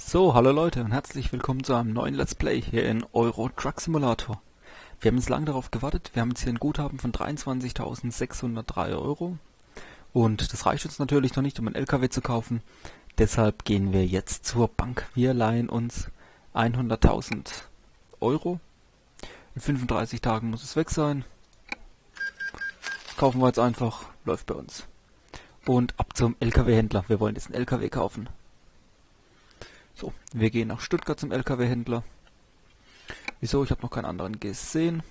So, hallo Leute und herzlich willkommen zu einem neuen Let's Play hier in Euro Truck Simulator. Wir haben jetzt lange darauf gewartet, wir haben jetzt hier ein Guthaben von 23.603 Euro und das reicht uns natürlich noch nicht, um einen LKW zu kaufen. Deshalb gehen wir jetzt zur Bank. Wir leihen uns 100.000 Euro. In 35 Tagen muss es weg sein. Das kaufen wir jetzt einfach, läuft bei uns. Und ab zum LKW-Händler. Wir wollen jetzt einen LKW kaufen. So, wir gehen nach Stuttgart zum LKW-Händler. Wieso? Ich habe noch keinen anderen gesehen.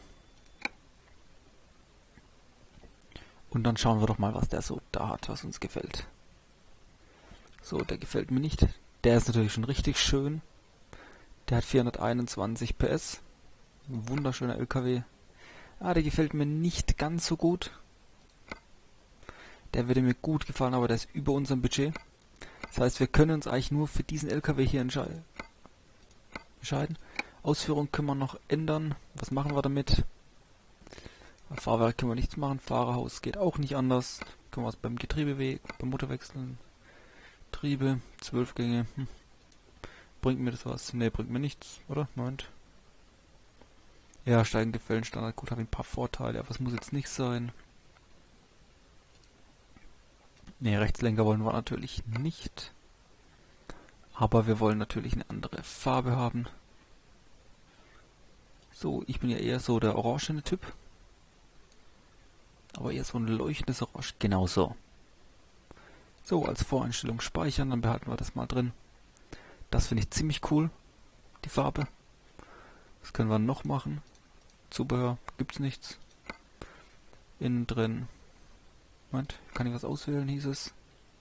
Und dann schauen wir doch mal, was der so da hat, was uns gefällt. So, der gefällt mir nicht. Der ist natürlich schon richtig schön. Der hat 421 PS. Ein wunderschöner LKW. Ah, der gefällt mir nicht ganz so gut. Der würde mir gut gefallen, aber der ist über unserem Budget. Das heißt, wir können uns eigentlich nur für diesen LKW hier entscheiden. Ausführung können wir noch ändern. Was machen wir damit? Fahrwerk können wir nichts machen. Fahrerhaus geht auch nicht anders. Können wir was beim Getriebe, beim Motor wechseln. Triebe, 12 Gänge. Bringt mir das was? Ne, bringt mir nichts, oder? Moment. Ja, steigende Gefällen, Standard, gut, habe ein paar Vorteile, aber es muss jetzt nicht sein. Ne, Rechtslenker wollen wir natürlich nicht. Aber wir wollen natürlich eine andere Farbe haben. So, ich bin ja eher so der orangene Typ. Aber eher so ein leuchtendes Orange. Genau so. So, als Voreinstellung speichern, dann behalten wir das mal drin. Das finde ich ziemlich cool, die Farbe. Was können wir noch machen? Zubehör, gibt's nichts. Innen drin. Moment, kann ich was auswählen, hieß es.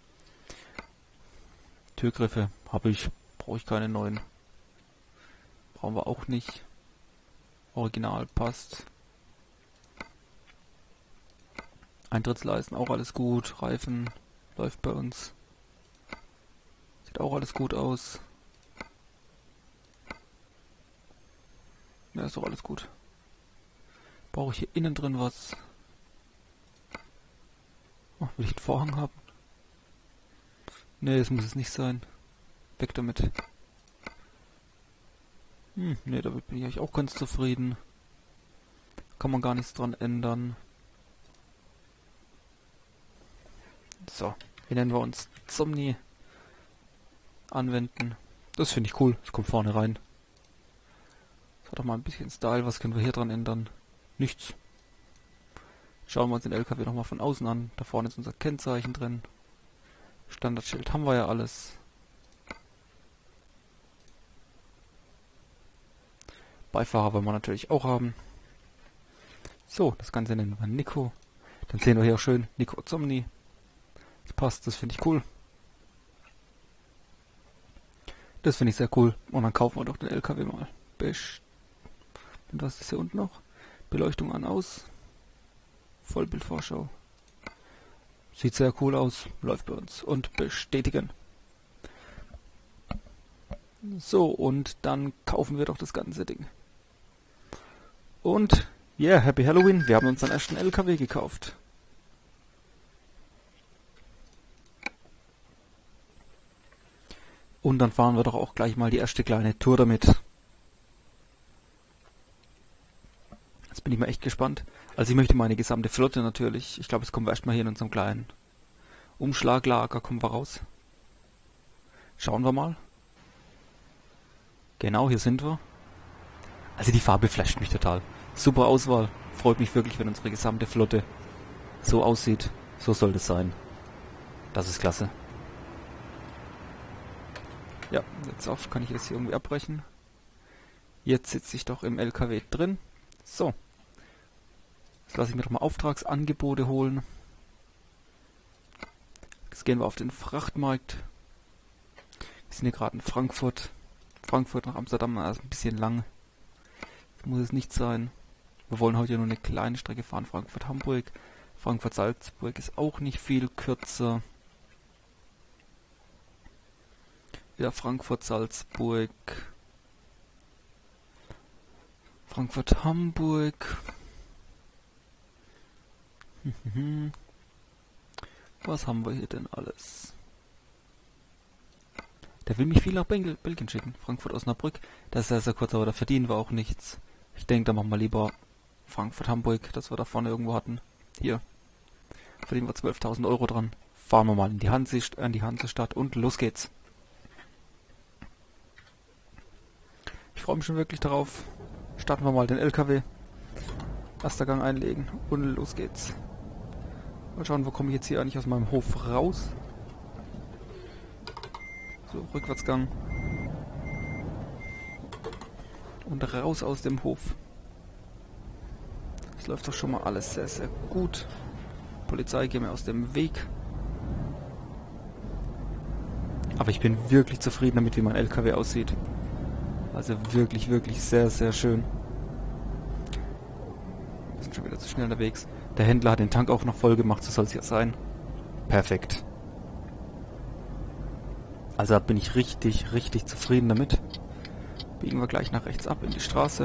Türgriffe habe ich, brauche ich keine neuen. Brauchen wir auch nicht. Original passt. Eintrittsleisten auch alles gut. Reifen läuft bei uns. Sieht auch alles gut aus. Ja, ist doch alles gut. Brauche ich hier innen drin was? Oh, will ich einen Vorhang haben? Ne, das muss es nicht sein. Weg damit. Ne, damit bin ich eigentlich auch ganz zufrieden. Kann man gar nichts dran ändern. So, hier nennen wir uns Somni anwenden. Das finde ich cool. Das kommt vorne rein. Das hat doch mal ein bisschen Style. Was können wir hier dran ändern? Nichts. Schauen wir uns den LKW nochmal von außen an. Da vorne ist unser Kennzeichen drin. Standardschild haben wir ja alles. Beifahrer wollen wir natürlich auch haben. So, das Ganze nennen wir Nico. Dann sehen wir hier auch schön Nico Zomni. Das passt, das finde ich cool. Das finde ich sehr cool. Und dann kaufen wir doch den LKW mal. Und was ist hier unten noch? Beleuchtung an, aus. Vollbildvorschau. Sieht sehr cool aus. Läuft bei uns. Und bestätigen. So, und dann kaufen wir doch das ganze Ding. Und, yeah, Happy Halloween. Wir haben uns den ersten LKW gekauft. Und dann fahren wir doch auch gleich mal die erste kleine Tour damit. Jetzt bin ich mal echt gespannt. Also ich möchte meine gesamte Flotte natürlich. Ich glaube, jetzt kommen wir erstmal hier in unserem kleinen Umschlaglager, kommen wir raus. Schauen wir mal. Genau, hier sind wir. Also die Farbe flasht mich total. Super Auswahl. Freut mich wirklich, wenn unsere gesamte Flotte so aussieht. So soll das sein. Das ist klasse. Ja, jetzt auf, kann ich das hier irgendwie abbrechen. Jetzt sitze ich doch im LKW drin. So. Jetzt lasse ich mir doch mal Auftragsangebote holen. Jetzt gehen wir auf den Frachtmarkt. Wir sind hier gerade in Frankfurt. Frankfurt nach Amsterdam, also ein bisschen lang. Das muss es nicht sein. Wir wollen heute nur eine kleine Strecke fahren. Frankfurt-Hamburg. Frankfurt-Salzburg ist auch nicht viel kürzer. Wieder Frankfurt-Salzburg. Frankfurt-Hamburg. Was haben wir hier denn alles? Der will mich viel nach Belgien schicken. Frankfurt-Osnabrück. Das ist sehr, sehr kurz, aber da verdienen wir auch nichts. Ich denke, da machen wir lieber Frankfurt-Hamburg, das wir da vorne irgendwo hatten. Hier. Verdienen wir 12.000 Euro dran. Fahren wir mal in die Hansestadt und los geht's. Ich freue mich schon wirklich darauf. Starten wir mal den LKW. Erster Gang einlegen und los geht's. Mal schauen, wo komme ich jetzt hier eigentlich aus meinem Hof raus. So, Rückwärtsgang. Und raus aus dem Hof. Das läuft doch schon mal alles sehr, sehr gut. Polizei, geh mir aus dem Weg. Aber ich bin wirklich zufrieden damit, wie mein LKW aussieht. Also wirklich, wirklich sehr, sehr schön. Wir sind schon wieder zu schnell unterwegs. Der Händler hat den Tank auch noch voll gemacht, so soll es ja sein. Perfekt. Also da bin ich richtig, richtig zufrieden damit. Biegen wir gleich nach rechts ab in die Straße.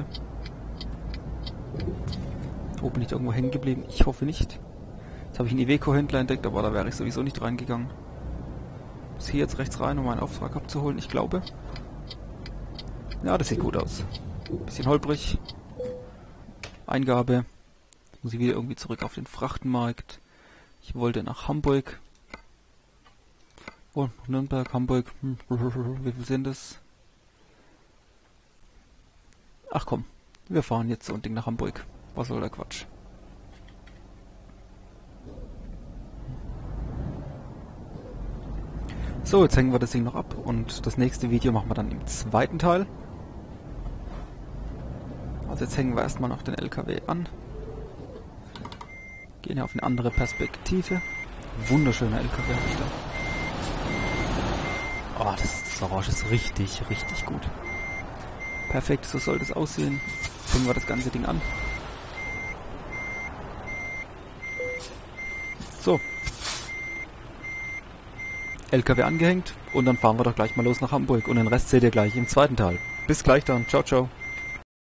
Oh, bin ich irgendwo hängen geblieben? Ich hoffe nicht. Jetzt habe ich einen Iveco-Händler entdeckt, aber da wäre ich sowieso nicht reingegangen. Muss hier jetzt rechts rein, um meinen Auftrag abzuholen, ich glaube. Ja, das sieht gut aus. Bisschen holprig. Eingabe. Jetzt muss ich wieder irgendwie zurück auf den Frachtenmarkt. Ich wollte nach Hamburg. Oh, Nürnberg, Hamburg. Wie viel sind das? Ach komm, wir fahren jetzt so ein Ding nach Hamburg. Was soll der Quatsch? So, jetzt hängen wir das Ding noch ab und das nächste Video machen wir dann im zweiten Teil. Also jetzt hängen wir erstmal noch den LKW an. Gehen hier auf eine andere Perspektive. Wunderschöner LKW habe ich da. Oh, das Orange ist richtig, richtig gut. Perfekt, so soll das aussehen. Hängen wir das ganze Ding an. So. LKW angehängt und dann fahren wir doch gleich mal los nach Hamburg und den Rest seht ihr gleich im zweiten Teil. Bis gleich dann. Ciao, ciao.